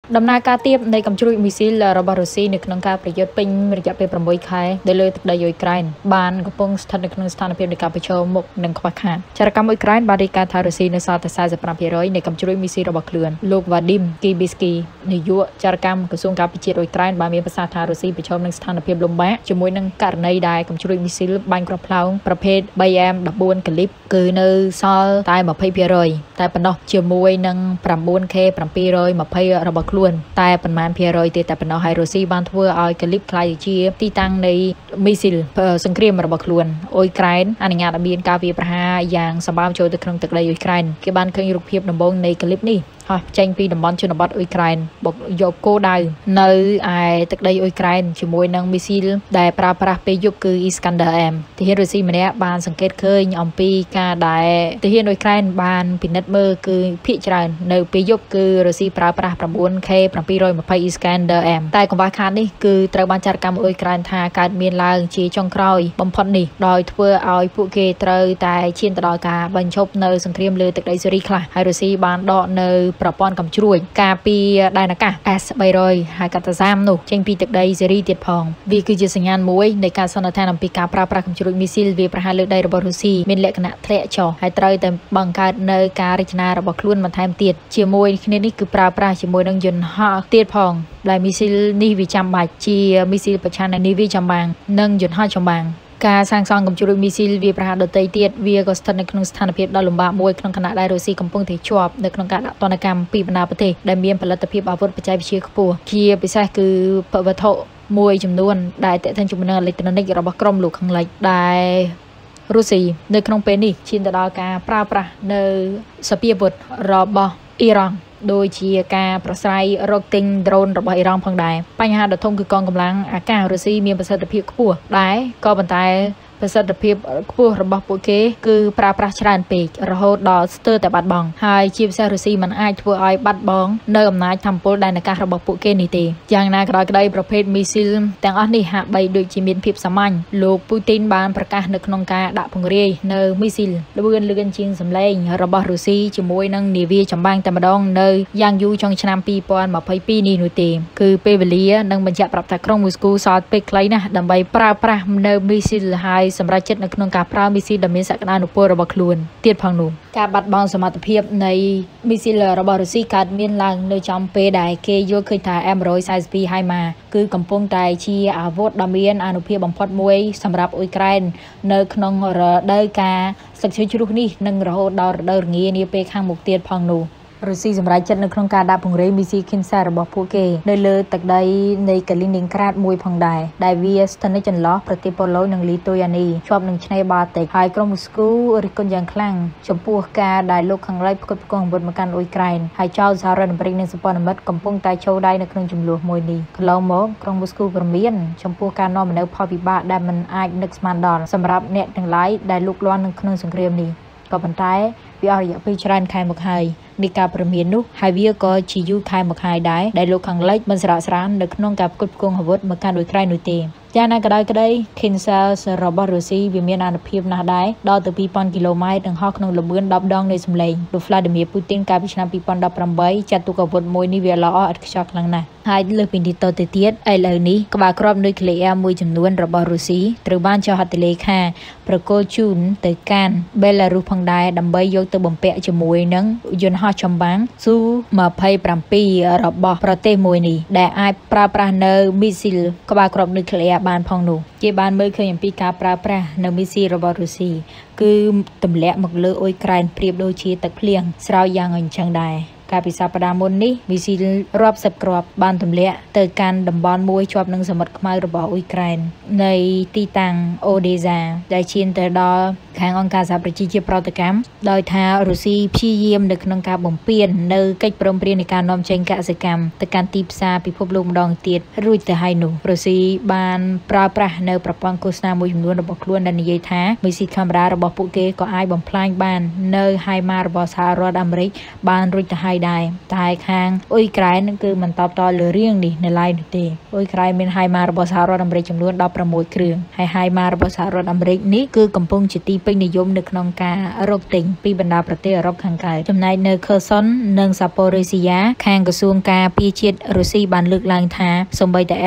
ដំណើរការទៀតនៃកំជ្រួចមីស៊ីលរបស់រុស្ស៊ីនៅក្នុងការប្រយុទ្ធពេញរយៈពេល6 ខែនៅលើទឹកដីអ៊ុយក្រែនបានកំពុងស្ថិតនៅក្នុងស្ថានភាពនៃការប្រឈមមុខនឹងខ្វះខាតចរកម្មអ៊ុយក្រែនបានរាយការណ៍ថារុស្ស៊ីនៅសល់តែ45%នៃកំជ្រួចមីស៊ីលរបស់ខ្លួនលោកវ៉ាឌីមគីប៊ីស្គីនាយកចរកម្មក្រសួងការពិជាតិអ៊ុយក្រែនបានមានប្រសាសន៍ថារុស្ស៊ីប្រឈមនឹងស្ថានភាពលំបាកជាមួយនឹងករណីដែលកំជ្រួចមីស៊ីលបាញ់គ្រាប់ផ្លោងប្រភេទ BM14 កាលីបគឺនៅសល់តែ 20% តែប៉ុណ្ណោះជាមួយនឹង 9K 720របស់ខ្លួនតែប៉ុន្មានភាគរយទេតែប៉ុណ្ណោះហើយរុស្ស៊ីបានធ្វើឲ្យកាលីបក្លាយជាទីតាំងនៃមីស៊ីលសង្គ្រាមរបស់ខ្លួនអ៊ុយក្រែនអនុញ្ញាតឲ្យមានការវាយប្រហារយ៉ាងសម្បើមចូលទៅក្នុងទឹកដីអ៊ុយក្រែនគេបានឃើញរូបភាពដំបូងនៃកាលីបនេះហើយចេញពីតំបន់ជនបទអ៊ុយក្រែនបុកយកគោលដៅនៅឯទឹកដីអ៊ុយក្រែនជាមួយនឹងមីស៊ីលដែលប្រើប្រាស់ពេលយប់គឺ Iskander M ទាហានរុស្ស៊ីម្នាក់បានសង្កេតឃើញអំពីការដែលទាហានអ៊ុយក្រែនបានពិនិត្យមើលគឺភាគច្រើននៅពេលយប់គឺរុស្ស៊ីប្រើប្រាស់ 9K 720 Iskander M តែកង្វះខាតនេះគឺត្រូវបានចាត់កម្មអ៊ុយក្រែនថាកើតមានឡើងជាចុងក្រោយបំផុតនេះដោយធ្វើឲ្យពួកគេត្រូវតែឈានទៅដល់ការបញ្ឈប់នៅសង្គ្រាមលើទឹកដីស៊េរីខ្លះហើយរុស្ស៊ីបានដកនៅប្រព័ន្ធកំជ្រួចការពីដែនអាកាស S300 ហើយកាត់តាសាមនោះចេញពីទឹកដីស៊េរីទៀតផងវាគឺជាសញ្ញាណមួយនៃការសន្និដ្ឋានអំពីការប្រើប្រាស់កំជ្រួចមីស៊ីលវាប្រហារលើដីរបស់រុស្ស៊ីមានលក្ខណៈធ្លាក់ចុះហើយត្រូវតែបង្កើតនៅការរចនារបស់ខ្លួនបន្ថែមទៀតជាមួយគ្នានេះគឺប្រើប្រាស់ជាមួយនឹងយន្តហោះទៀតផងដែលមីស៊ីលនេះវាចាំបាច់ជាមីស៊ីលប្រឆាំងនឹងនាវាចម្បាំងនិងយន្តហោះចម្បាំងការសាងសង់កំជ្រួចមីស៊ីលវាប្រហារដទៃទៀតវាក៏ស្ថិតនៅក្នុងស្ថានភាពដ៏លំបាកមួយក្នុងខណៈដែលរុស្ស៊ីកំពុងតែជាប់នៅក្នុងការដាក់ទណ្ឌកម្មពីបណ្ដាប្រទេសដែលមានផលិតភាពអាវុធបច្ចេកវិទ្យាខ្ពស់ជាពិសេសគឺវត្ថុមួយចំនួនដែលទាក់ទងជាមួយនឹងអេឡិចត្រូនិករបស់ក្រមលោកខាងលិចដែលរុស្ស៊ីនៅក្នុងពេលនេះឈានទៅដល់ការប្រើប្រាស់នៅសពាវុធរបស់អ៊ីរ៉ង់ដោយជាការប្រស្រ័យរកទិញដ្រូនរបស់អ៊ីរ៉ង់ផងដែរបញ្ហាដ៏ធំគឺកងកម្លាំងអាកាសរុស្ស៊ីមានប្រសិទ្ធភាពខ្ពស់ដែរក៏ប៉ុន្តែប្រសិទ្ធភាពខ្ពស់របស់ពួកគេគឺប្រើប្រាស់ច្រើនពេករហូតដល់ស្ទើរតែបាត់បង់ហើយជាពិសេសរុស្ស៊ីមិនអាចធ្វើឲ្យបាត់បង់នៅអំណាចថាមពលដែនអាកាសរបស់ពួកគេនេះទេយ៉ាងណាក៏ដោយក្តីប្រភេទមីស៊ីលទាំងអស់នេះហាក់បីដូចជាមានភាពសាមញ្ញលោកពូទីនបានប្រកាសនៅក្នុងការដាក់ពង្រាយនៅមីស៊ីលលឿនជាងសម្លេងរបស់រុស្ស៊ីជាមួយនឹងនាវាចម្បាំងតែម្ដងនៅយ៉ាងយូរចុងឆ្នាំ2022នេះនោះទេគឺពេលវេលានឹងបញ្ជាក់ប្រាប់ថាក្រុងមូស្គូសល់ពេលខ្លីណាស់ដើម្បីប្រើប្រាស់នៅមីស៊ីលហើយសម្រាប់ចិត្តនៅក្នុងការប្រើមីស៊ីលដែលមានសក្តានុពលរបស់ខ្លួនទៀតផងនោះការបាត់បង់សមត្ថភាពនៃមីស៊ីលរបស់រុស្ស៊ីកើតមានឡើងនៅចំពេលដែលគេយល់ឃើញថា M142 HIMARS គឺកំពុងតែជាអាវុធដ៏មានអានុភាពបំផុតមួយសម្រាប់អ៊ុយក្រែននៅក្នុងរដូវកាលសឹកឈើជ្រុះនេះនិងរហូតដល់រដូវរងានាពេលខាងមុខទៀតផងនោះរុស្ស៊ីសម្រេចចិត្តនៅក្នុងការដាក់ពង្រាយមីស៊ីល Kinzhal របស់ពួកគេនៅលើទឹកដីនៃកាលីនីនក្រាតមួយផងដែរដែលវាស្ថិតនៅចន្លោះប្រទេសប៉ូឡូញនិងលីទុយអានីជាប់នឹងឆ្នេរបាល់ទិកហើយក្រុងមូស្គូរិះគន់យ៉ាងខ្លាំងចំពោះការដែលលោកខាងលិចផ្គត់ផ្គង់អាវុធមកកាន់អ៊ុយក្រែនហើយចោទសហរដ្ឋអាមេរិកនិងសម្ព័ន្ធមិត្តកំពុងតែចូលដៃនៅក្នុងចំនួនមួយនេះកន្លងមកក្រុងមូស្គូព្រមានចំពោះការនាំមកនូវផលវិបាកដែលមិនអាចនឹកស្មានដល់សម្រាប់អ្នកទាំងឡាយដែលលូកលាន់នៅក្នុងសង្គ្រាមនេះក៏ប៉ុន្តែវាអស់រយៈពេលច្រើនខែមកហើយនៃការព្រមាននោះហើយវាក៏ជាយូរខែមកហើយដែរដែលលោកខាងលិចមិនស្រាកស្រាននៅក្នុងការផ្គត់ផ្គង់អាវុធមកកាន់អ៊ុយក្រែននោះទេយ៉ាងណាក៏ដោយក្តី Kinzhal របស់រុស្ស៊ីវាមានអានុភាពណាស់ដែរដល់ទៅ 2000 គីឡូម៉ែត្រនិងហោះក្នុងល្បឿន 10 ដងនៃសម្លេងលោក Vladimir Putin កាលពីឆ្នាំ 2018 ចាត់ទុកអាវុធមួយនេះវាល្អឥតខ្ចោះខ្លាំងណាស់ហើយលើសពីនេះទៅទៀតឥឡូវនេះក្បាលគ្រាប់នុយក្លេអ៊ែរមួយចំនួនរបស់រុស្ស៊ីត្រូវបានចុះហត្ថលេខាប្រគល់ជូនទៅកាន់បេឡារុសផងដែរដើម្បីយកទៅបំពាក់ជាមួយនឹងយន្តហោះចម្បាំង Su-27 របស់ប្រទេសមួយនេះដែលអាចប្រើប្រាស់នៅមីស៊ីលក្បាលគ្រាប់នុយក្លេអ៊ែរបានផងនោះគេបានមើលឃើញអំពីការប្រើប្រាស់នៅមីស៊ីលរបស់រុស្ស៊ីគឺទម្លាក់មកលើអ៊ុយក្រែនប្រៀបដូចជាទឹកភ្លៀងស្រោចយ៉ាងអញ្ចឹងដែរកាលពីសប្តាហ៍មុននេះមីស៊ីលរាប់សិបគ្រាប់បានទម្លាក់ទៅកាន់តំបន់មួយជាប់នឹងសមុទ្រខ្មៅរបស់អ៊ុយក្រែននៃទីតាំងអូដេសាដែលឈានទៅដល់ខាងអង្គការសហប្រជាជាតិប្រតិកម្មដោយថារុស្ស៊ីព្យាយាមនៅក្នុងការបំពាននៅកិច្ចព្រមព្រៀងនៃការនាំចេញកសិកម្មទៅកាន់ទីផ្សារពិភពលោកម្ដងទៀតរួចទៅហើយនោះរុស្ស៊ីបានប្រើប្រាស់នៅប្រព័ន្ធឃោសនាមួយចំនួនរបស់ខ្លួនដែលនិយាយថាមីស៊ីលកាមេរ៉ារបស់ពួកគេក៏អាចបំផ្លាញបាននៅHIMARSរបស់សហរដ្ឋអាមេរិកបានរួចទៅហើយដែរតែខាងអ៊ុយក្រែននឹងគឺមិនតបតលើរឿងនេះនៅឡើយនោះទេអ៊ុយក្រែនមានហៃម៉ារបស់សហរដ្ឋអាមេរិកចំនួន16គ្រឿងហើយហៃម៉ារបស់សហរដ្ឋអាមេរិកនេះគឺកំពុងជាទីពេញនិយមនៅក្នុងការរកទិញពីបណ្ដាប្រទេសអឺរ៉ុបខាងកើតចំណែកនៅ Kherson និង Zaporizhzhia ខាងក្រសួងការពារជាតិរុស្ស៊ីបានលើកឡើងថាសូម្បីតែ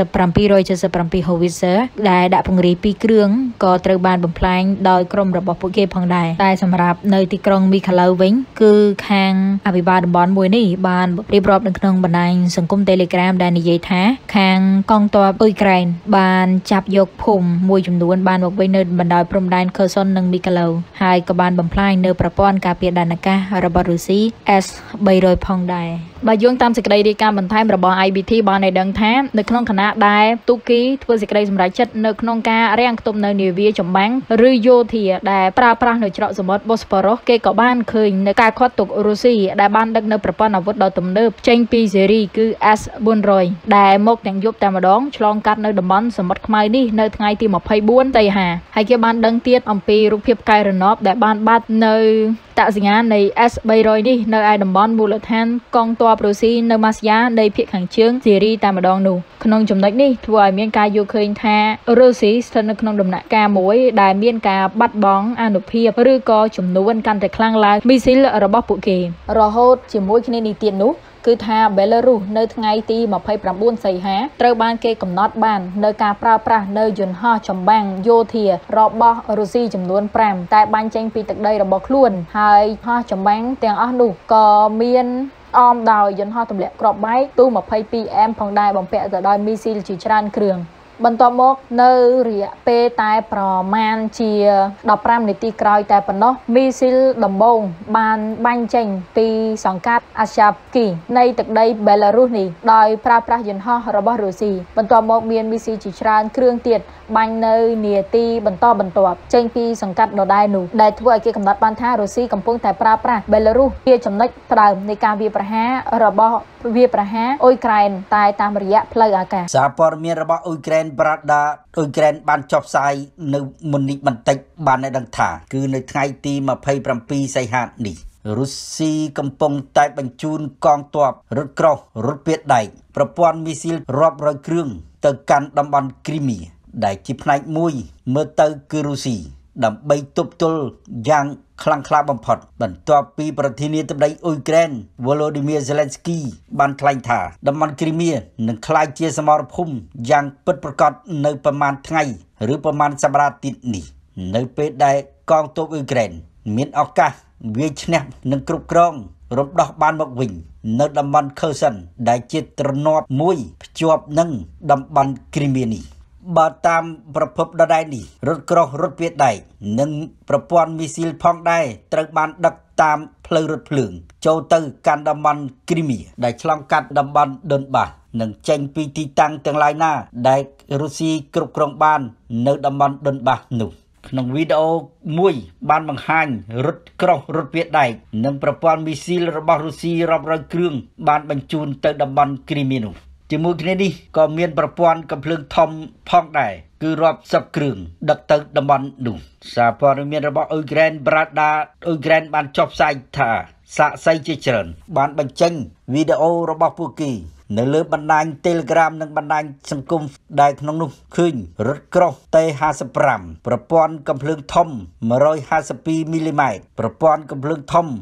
M77 Howitzer ដែលដាក់ពង្រាយ2គ្រឿងក៏ត្រូវបានបំផ្លាញដោយក្រុមរបស់ពួកគេផងដែរតែសម្រាប់នៅទីក្រុងមីខាឡូវវិញគឺខាងអភិបាលតំបន់មួយនេះបានរៀបរាប់នៅក្នុងបណ្ដាញសង្គម Telegram ដែលនិយាយថាខាងកងទ័ពអ៊ុយក្រែនបានចាប់យកភូមិមួយចំនួនបានមកវិញនៅបណ្ដោយព្រំដែន Kherson និង Mykolaiv ហើយក៏បានបំផ្លាញនៅប្រព័ន្ធការពារដែនអាកាសរបស់រុស្ស៊ី S-300 ផងដែរបើយោងតាមសេចក្តីរាយការណ៍បន្ថែមរបស់ IBT បានឲ្យដឹងថានៅក្នុងខណៈដែលទូគីធ្វើសេចក្តីសម្រេចចិត្តនៅក្នុងការរាំងខ្ទប់នៅនាវាចម្បាំងឬយោធាដែលប្រើប្រាស់នៅច្រកសមុទ្របូស្ពរ៉ូសគេក៏បានឃើញនៅការខាត់ទុករុស្ស៊ីដែលបានដឹកនៅប្រព័ន្ធអាវុធដ៏ទំនើបចេញពីស៊េរីគឺ S-400 ដែលមកទាំងយប់តែម្ដងឆ្លងកាត់នៅតំបន់សមុទ្រខ្មៅនេះនៅថ្ងៃទី24សីហាហើយគេបានដឹងទៀតអំពីរូបភាពកែរណបដែលបានបាត់នៅតសញ្ញាណនៃ S-300 នេះនៅឯតំបន់មូលដ្ឋានកងទ័ពរុស្ស៊ីនៅម៉ាស្យ៉ានៃភាគខាងជើងស៊េរីតែម្ដងនោះក្នុងចំណុចនេះធ្វើឲ្យមានការយល់ឃើញថារុស្ស៊ីស្ថិតនៅក្នុងដំណាក់កាលមួយដែលមានការបាត់បង់អានុភាពឬក៏ចំនួនកាន់តែខ្លាំងឡើងមីស៊ីលរបស់ពួកគេរហូតជាមួយគ្នានេះទៀតនោះគឺថាបេឡារុសនៅថ្ងៃទី29សីហាត្រូវបានគេកំណត់បាននៅការប្រើប្រាស់នៅយន្តហោះចម្បាំងយោធារបស់រុស្ស៊ីចំនួន5តែបាញ់ចេញពីទឹកដីរបស់ខ្លួនហើយហោះចម្បាំងទាំងអស់នោះក៏មានអមដោយយន្តហោះទម្លាក់គ្រាប់បែកទូ 22M ផងដែរបំពាក់ទៅដោយមីស៊ីលជាច្រើនគ្រឿងបន្ទាប់មកនៅរយៈពេលតែប្រមាណជា15នាទីក្រោយតែប៉ុណ្ណោះមីស៊ីលដំបូងបានបាញ់ចេញពីសង្កាត់អាសាបគីនៃទឹកដីបេឡារុសនេះដោយប្រើប្រាស់យន្តហោះរបស់រុស្ស៊ីបន្ទាប់មកមានមីស៊ីលជាច្រើនគ្រឿងទៀតបាញ់នៅនាទីបន្តបន្ទាប់ចេញពីសង្កាត់ដដែលនោះដែលធ្វើឲ្យគេកំណត់បានថារុស្ស៊ីកំពុងតែប្រើប្រាស់បេឡារុសជាចំណុចផ្ដើមនៃការវាយប្រហាររបស់វាយប្រហារអ៊ុយក្រែនតែតាមរយៈផ្លូវអាកាសសារព័ត៌មានរបស់អ៊ុយក្រែនPravdaអ៊ុយក្រែនបានចុះផ្សាយនៅមុននេះបន្តិចបានឲ្យដឹងថាគឺនៅថ្ងៃទី27សីហានេះរុស្ស៊ីកំពុងតែបញ្ជូនកងទ័ពរថក្រោះរថពាដែកប្រព័ន្ធមីស៊ីលរាប់រយគ្រឿងទៅកាន់តំបន់គ្រីមៀដែលជាផ្នែកមួយមើលទៅគឺរុស្ស៊ីដើម្បីទប់ទល់យ៉ាងខ្លាំងក្លាបំផុតបន្ទាប់ពីប្រធានាធិបតីអ៊ុយក្រែន Volodymyr Zelensky បានថ្លែងថាតំបន់គ្រីមៀនឹងក្លាយជាសមរភូមិយ៉ាងពិតប្រាកដនៅប្រមាណថ្ងៃឬប្រមាណសប្តាហ៍ទៀតនេះនៅពេលដែលកងទ័ពអ៊ុយក្រែនមានឱកាសវាយឈ្នះនិងគ្រប់គ្រងរំដោះបានមកវិញនៅតំបន់ Kherson ដែលជាទ្រនាប់មួយភ្ជាប់នឹងតំបន់គ្រីមៀនេះបើតាមប្រភពដដែលនេះរថក្រោះរថពាដែកនិងប្រព័ន្ធមីស៊ីលផងដែរត្រូវបានដឹកតាមផ្លូវរថភ្លើងចូលទៅកាន់តំបន់គ្រីមៀដែលឆ្លងកាត់តំបន់ដុនបាសនិងចេញពីទីតាំងទាំងឡាយណាដែលរុស្ស៊ីគ្រប់គ្រងបាននៅតំបន់ដុនបាសនោះក្នុងវីដេអូមួយបានបង្ហាញរថក្រោះរថពាដែកនិងប្រព័ន្ធមីស៊ីលរបស់រុស្ស៊ីរាប់រយគ្រឿងបានបញ្ជូនទៅតំបន់គ្រីមៀនោះជាមួយគ្នានេះក៏មានប្រព័ន្ធកំភ្លើងធំផងដែរគឺរាប់សិបគ្រឿងដឹកទៅតំបន់នោះសារព័ត៌មានរបស់អ៊ុយក្រែនPravdaអ៊ុយក្រែនបានចុះផ្សាយថាសាក្សីជាច្រើនបានបញ្ចេញវីដេអូរបស់ពួកគេនៅលើបណ្ដាញ Telegram និងបណ្ដាញសង្គមដែលក្នុងនោះឃើញរថក្រោះ T55 ប្រព័ន្ធកំភ្លើងធំ152មីលីម៉ែត្រប្រព័ន្ធកំភ្លើងធំ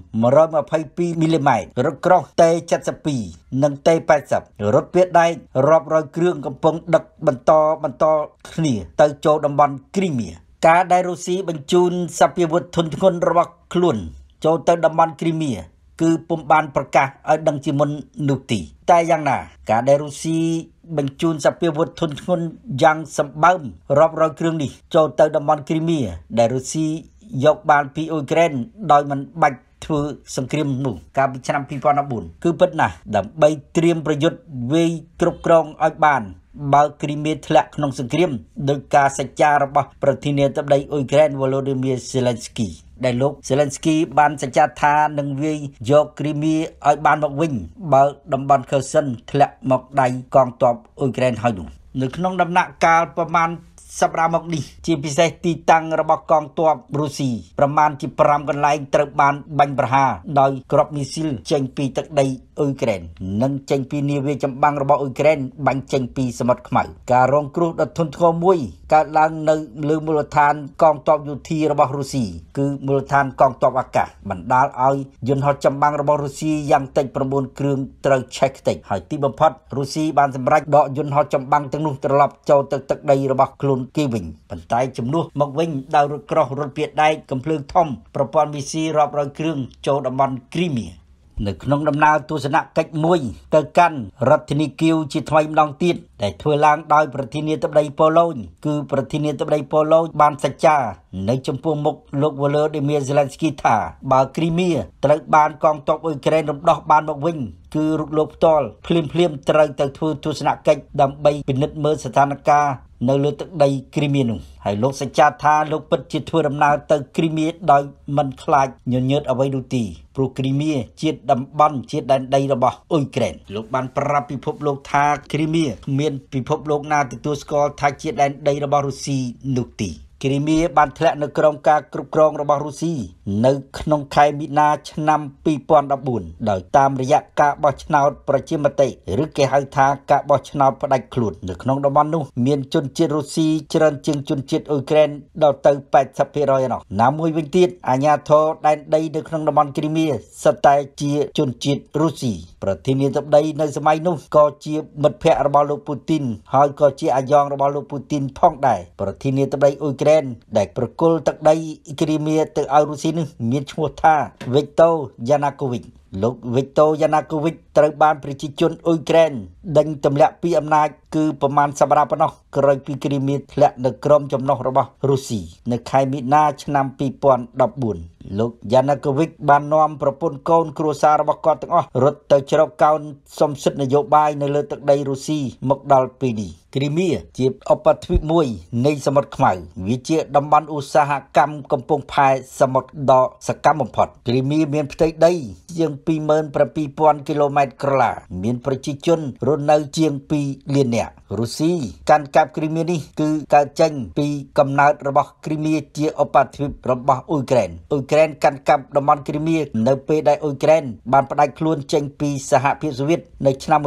122មីលីម៉ែត្ររថក្រោះ T72 និង T80 រថពាដែករាប់រយគ្រឿងកំពុងដឹកបន្តគ្នាទៅចូលតំបន់គ្រីមៀការដែលរុស្ស៊ីបញ្ជូនសព្វាវុធធុនធ្ងន់របស់ខ្លួនចូលទៅតំបន់គ្រីមៀគឺពុំបានប្រកាសឲ្យដឹងជាមុននោះទេតែយ៉ាងណាការដែលរុស្ស៊ីបញ្ជូនសព្វាវុធធុនធ្ងន់យ៉ាងសម្បើមរាប់រយគ្រឿងនេះចូលទៅតំបន់គ្រីមៀដែលរុស្ស៊ីយកបានពីអ៊ុយក្រែនដោយមិនបាច់ធ្វើសង្គ្រាមនោះកាលពីឆ្នាំ2014គឺពិតណាស់ដើម្បីត្រៀមប្រយុទ្ធវាយគ្រប់គ្រងឲ្យបានបើគ្រីមៀធ្លាក់ក្នុងសង្គ្រាមដោយការសច្ចារបស់ប្រធានាធិបតីអ៊ុយក្រែន Volodymyr Zelensky ដែលលោក Zelensky បានសច្ចាថានឹងវាយយកគ្រីមៀឲ្យបានមកវិញបើតំបន់ Kherson ធ្លាក់មកដៃកងទ័ពអ៊ុយក្រែនហើយនោះនៅក្នុងដំណាក់កាលប្រមាណសម្រាប់មកនេះជាពិសេសទីតាំងរបស់កងទ័ពរុស្ស៊ីប្រមាណជា5កន្លែងត្រូវបានបាញ់ប្រហារដោយគ្រាប់មីស៊ីលចេញពីទឹកដីអ៊ុយក្រែននិងចេញពីនាវាចម្បាំងរបស់អ៊ុយក្រែនបាញ់ចេញពីសមុទ្រខ្មៅការរងគ្រោះដ៏ធ្ងន់ធ្ងរមួយកើតឡើងនៅលើមូលដ្ឋានកងទ័ពយោធារបស់រុស្ស៊ីគឺមូលដ្ឋានកងទ័ពអាកាសបណ្ដាលឲ្យយន្តហោះចម្បាំងរបស់រុស្ស៊ីយ៉ាងតិច9គ្រឿងត្រូវឆេះខ្ទេចហើយទីបំផុតរុស្ស៊ីបានសម្រេចដកយន្តហោះចម្បាំងទាំងនោះត្រឡប់ចូលទៅទឹកដីរបស់ខ្លួនគេវិញប៉ុន្តែជំនួសមកវិញដោយរថក្រោះរថពាដែកកំភ្លើងធំប្រព័ន្ធមីស៊ីរាប់រយគ្រឿងចូលតំបន់គ្រីមៀនៅក្នុងដំណើរទស្សនកិច្ចមួយទៅកាន់រដ្ឋធានីគីវជាថ្មីម្ដងទៀតដែលធ្វើឡើងដោយប្រធានាធិបតីប៉ូឡូញគឺប្រធានាធិបតីប៉ូឡូញបានសច្ចានៅចំពោះមុខលោក Volodymyr Zelensky ថាបើគ្រីមៀត្រូវបានកងទ័ពអ៊ុយក្រែនរំដោះបានមកវិញគឺរូបលោកផ្ទាល់ភ្លាមត្រូវទៅធ្វើទស្សនកិច្ចដើម្បីពិនិត្យមើលស្ថានភាពនៅលើទឹកដីគ្រីមៀនោះហើយលោកសច្ចាថាលោកពិតជាធ្វើដំណើរទៅគ្រីមៀដោយមិនខ្លាចញញើតអ្វីនោះទេព្រោះគ្រីមៀជាតំបន់ជាដែនដីរបស់អ៊ុយក្រែនលោកបានប្រាប់ពិភពលោកថាគ្រីមៀមានពិភពលោកណាទទួលស្គាល់ថាជាដែនដីរបស់រុស្ស៊ីនោះទេគ្រីមៀបានធ្លាក់នៅក្រោមការគ្រប់គ្រងរបស់រុស្ស៊ីនៅក្នុងខែមីនាឆ្នាំ2014ដោយតាមរយៈការបោះឆ្នោតប្រជាមតិឬគេហៅថាការបោះឆ្នោតផ្ដាច់ខ្លួននៅក្នុងតំបន់នោះមានជនជាតិរុស្ស៊ីច្រើនជាងជនជាតិអ៊ុយក្រែនដល់ទៅ 80% ឯណោះណាមួយវិញទៀតអាញាធរដែនដីនៅក្នុងតំបន់គ្រីមៀសុទ្ធតែជាជនជាតិរុស្ស៊ីប្រធានាធិបតីនៅសម័យនោះក៏ជាមិត្តភ័ក្តិរបស់លោកពូទីនហើយក៏ជាអាយ៉ងរបស់លោកពូទីនផងដែរប្រធានាធិបតីអ៊ុយក្រែនដែលប្រគល់ទឹកដីគ្រីមៀទៅឲ្យរុស្ស៊ីនេះមានឈ្មោះថា Viktor Yanukovych លោក Viktor Yanukovych ត្រូវបានប្រជាជនអ៊ុយក្រែនដេញទម្លាក់ពីអំណាចគឺប្រមាណសប្តាហ៍ប៉ុណ្ណោះក្រោយពីគ្រីមៀធ្លាក់នៅក្រោមចំណុះរបស់រុស្ស៊ីនៅខែមីនាឆ្នាំ2014លោក Yanukovych បាននាំប្រពន្ធកូនគ្រួសាររបស់គាត់ទាំងអស់រត់ទៅជ្រកកោនសំសិទ្ធនយោបាយនៅលើទឹកដីរុស្ស៊ីមកដល់ពេលនេះគ្រីមៀជាឧបទ្វីបមួយនៃសមុទ្រខ្មៅវាជាតំបន់ឧស្សាហកម្មកំពង់ផែសមុទ្រដ៏សកម្មបំផុតគ្រីមៀមានផ្ទៃដីជាង 27,000 គីឡូម៉ែត្រក្រឡាមានប្រជាជនរស់នៅជាង 2 លាននាក់រុស្ស៊ីកាន់កាប់គ្រីមៀនេះគឺកើតចេញពីកំណើតរបស់គ្រីមៀជាឧបទ្វីបរបស់អ៊ុយក្រែនកាន់កាប់តំបន់គ្រីមៀនៅពេលដែលអ៊ុយក្រែនបានផ្ដាច់ខ្លួនចេញពីសហភាពសូវៀតនៅឆ្នាំ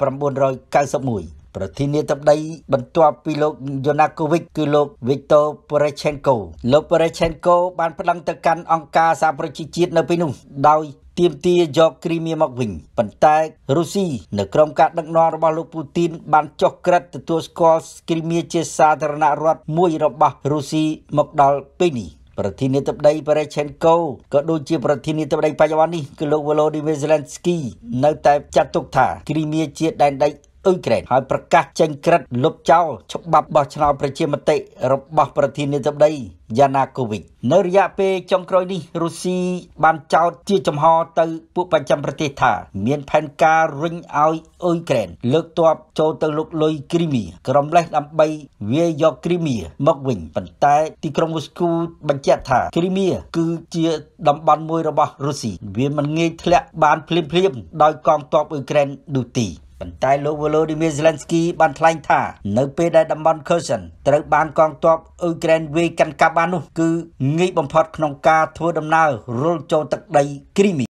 1991ប្រធានាធិបតីបន្ទាប់ពីលោក Yanukovych គឺលោក Viktor Poroshenko លោក Poroshenko បានប្តឹងទៅកាន់អង្គការសហប្រជាជាតិនៅពេលនោះដោយទាមទារយកគ្រីមៀមកវិញប៉ុន្តែរុស្ស៊ីនៅក្រោមការដឹកនាំរបស់លោកពូទីនបានចុះក្រឹត្យទទួលស្គាល់គ្រីមៀជាសាធារណរដ្ឋមួយរបស់រុស្ស៊ីមកដល់ពេលនេះប្រធានាធិបតី Poroshenko ក៏ដូចជាប្រធានាធិបតីបច្ចុប្បន្ននេះគឺលោក Volodymyr Zelensky នៅតែចាត់ទុកថាគ្រីមៀជាដែនដីអ៊ុយក្រែនហើយប្រកាសចេញក្រឹត្យលុបចោលច្បាប់បោះឆ្នោតប្រជាមតិរបស់ប្រធានាធិបតី Yanukovych នៅរយៈពេលចុងក្រោយនេះរុស្ស៊ីបានចោទជាចំហទៅពួកប្រចាំប្រទេសថាមានផែនការរុញឲ្យអ៊ុយក្រែនលើកទ័ពចូលទៅលុកលុយគ្រីមៀក្រុមលេសដើម្បីវាយយកគ្រីមៀមកវិញប៉ុន្តែទីក្រុងមូស្គូបញ្ជាក់ថាគ្រីមៀគឺជាតំបន់មួយរបស់រុស្ស៊ីវាមិនងាយធ្លាក់បានភ្លាមដោយកងទ័ពអ៊ុយក្រែននោះទេប៉ុន្តែលោក Volodymyr Zelensky បានថ្លែងថានៅពេលដែលតំបន់ Kherson ត្រូវបានកងទ័ពអ៊ុយក្រែនវាយកាន់កាប់បាននោះគឺងាយបំផុតក្នុងការធ្វើដំណើររុលចូលទឹកដីគ្រីមៀ